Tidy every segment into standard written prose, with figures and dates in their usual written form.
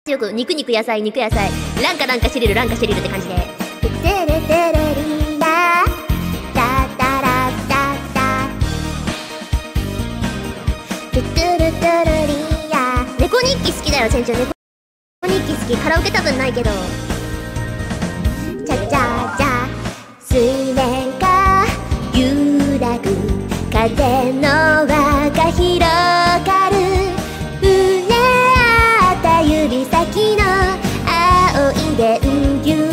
よく肉肉野菜肉野菜ランカシリルランカシリルって感じで。テレテレリラタタラタタトゥトゥルトゥルリヤ。猫日記好きだよ船長。猫日記好き。カラオケ多分ないけど。チャチャチャ水面が揺らぐ風の輪が広がる。触れ合った指先の青い電球。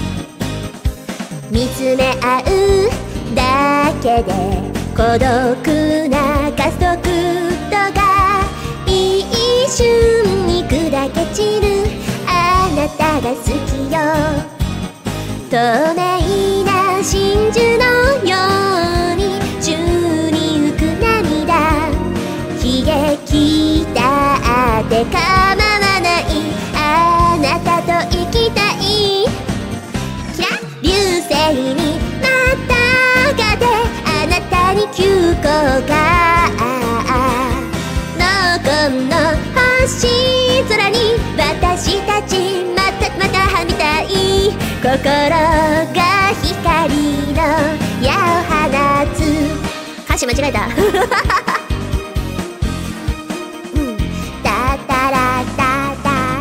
見つめ合うだけで孤独な加速度が一瞬に砕け散る。あなたが好きよ。透明な真珠のように宙に浮く涙。悲劇だって構わない。あなたと生きたい。キラ流星にまたがってあなたに急行が残んの星空に私たちまたはみたい。心が光の矢を放つ。歌詞間違えたタタラタタ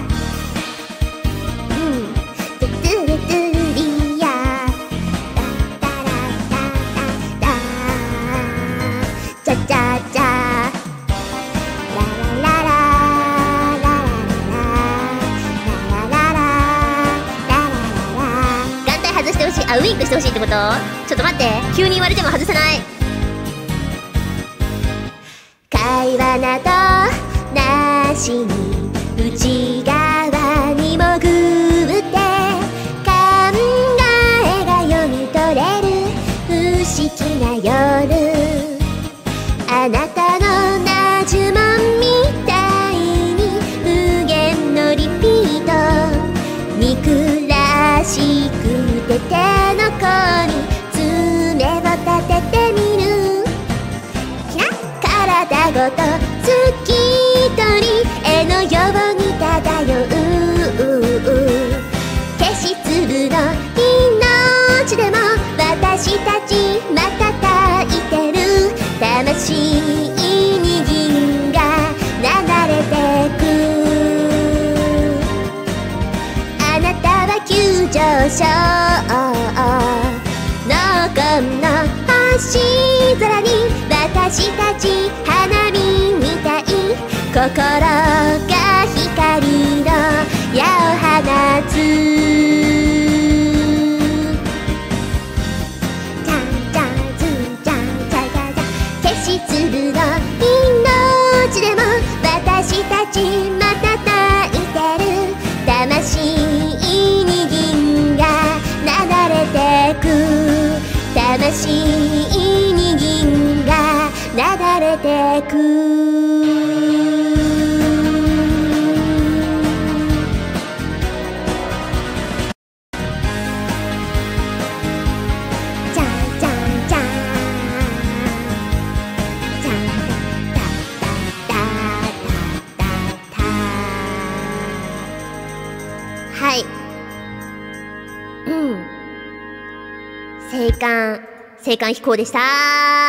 トゥトゥルトゥルリヤタタラタタタチャチャチャララララ外してほしい。あ、ウインクしてほしいってこと？ちょっと待って、急に言われても外せない。会話などなしに内側に潜って考えが読み取れる不思議な夜。あなたのなじゅもんみたいに無限のリピート。憎らしくて手の甲に爪を立ててみる。体ごと透き通り絵のように漂う。消し粒の命でも私たち瞬いてる。魂に銀が流れてく。あなたは急上昇。残んの星空に私たち花火みたい。心が光の矢を放つ。チャンチャンズンチャンチャチャチャ消し粒の命でも私たち瞬いてる。魂に銀が流れてく。魂に銀が流れてく。チャンチャンチャンチャンタタタタタタ。はい。青函飛行でした。